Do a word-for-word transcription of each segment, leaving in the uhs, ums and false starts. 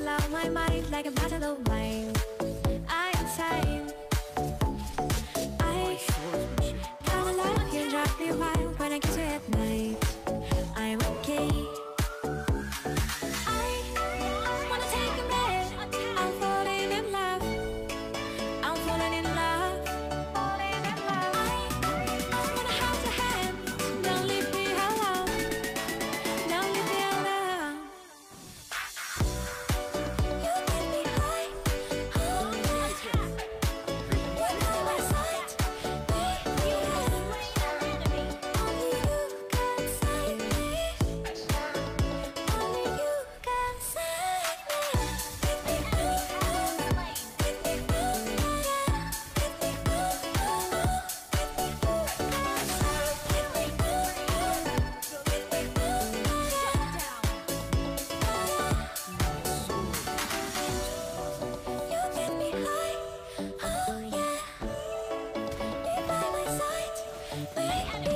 out my mind like a bottle of wine. I am time. I come alive, you drive me wild when I kiss you at night. I'm okay. I wanna take a breath. I'm falling in love. I'm falling in love. Falling in love. I wanna hold your hand. Don't leave me alone. Don't leave me alone. You get me high. Oh yeah. You're by my side, baby. Only you can save me. Only you can save me. Get me through. Get me through. Get me through. Get me through. Get me through. Get me through. You get me high. Oh yeah. You're by my side, baby.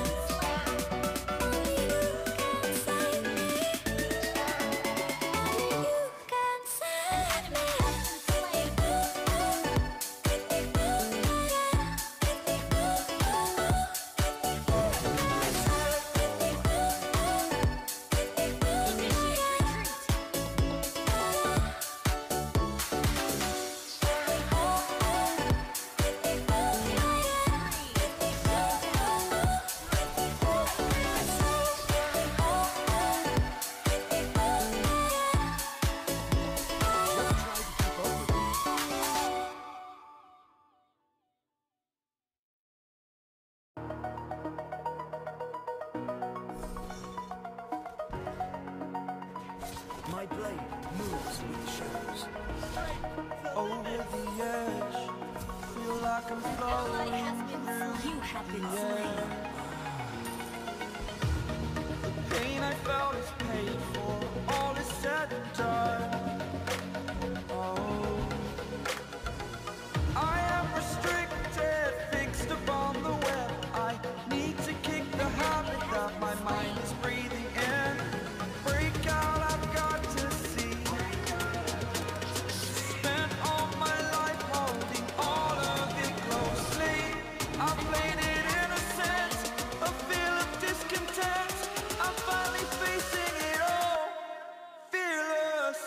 Only you can save me. Only you can save me. Get me through. Get me through. Get me through. Get me through. Get me My blade moves with the shadows. Over the edge, feel like I'm floating through You have been the slain. air. The pain I felt is paid for, all is said and done. Oh, I am restricted, fixed upon the web. I need to kick the habit that my mind is breathing in. Break out, I've got to see. Spent all my life holding all of it closely. I played it innocent, a feel of discontent. I'm finally facing it all, fearless.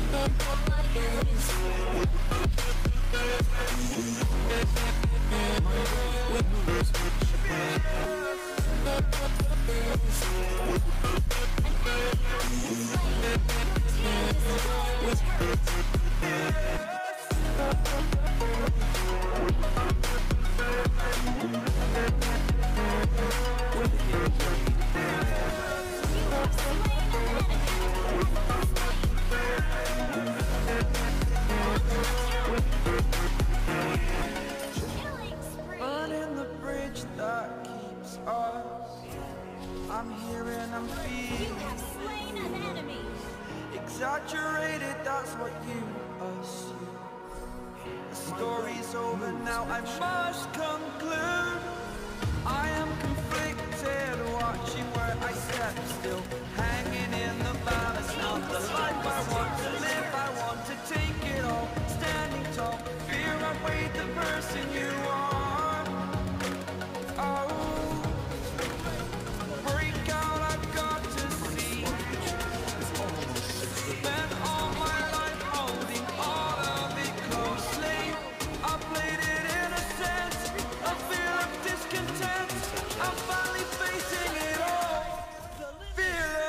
Burning the bridge that keeps us. I'm here and I'm You feeling have slain an enemy. exaggerated, that's what you assume. The story's over now, I must conclude. I am conflicted, watching where I step still, hanging in the balance. Not the life I want to live, I want to take it all. Standing tall, fear outweighed the person you are. Oh, break out, I've got to see. Spent all my life holding all of it closely. I played it innocent, a feel of discontent. I'm finally facing it all, fearless.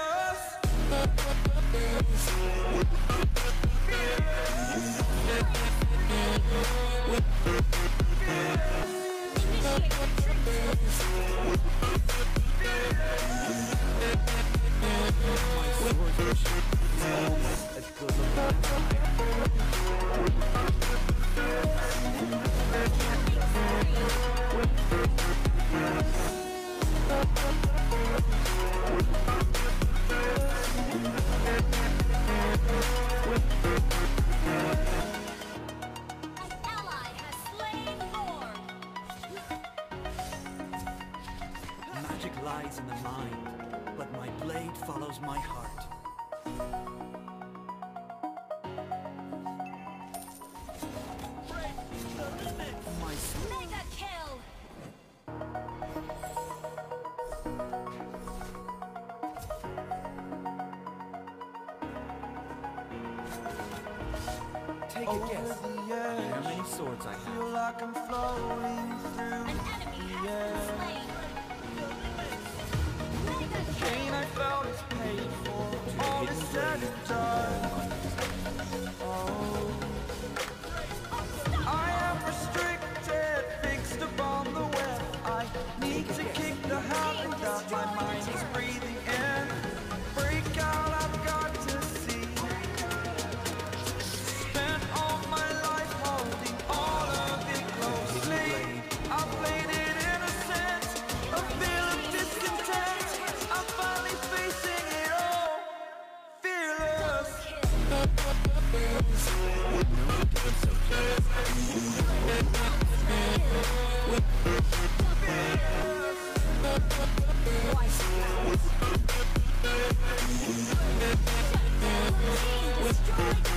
Take a over guess. the edge. How many swords I have? Feel like I'm floating through An enemy the has air. been slain. Pain I felt is paid for. All is said and done. Oh, I am restricted, fixed upon the web. I need to kick the habit that my mind is breathing in. Break out, I've got to see. Spent all my life holding all of it closely. I played it innocent, a feel of discontent. I'm finally facing it all, fearless. Team destroyed